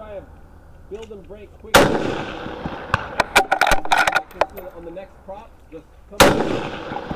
try and build and break quickly. On the next prop, just come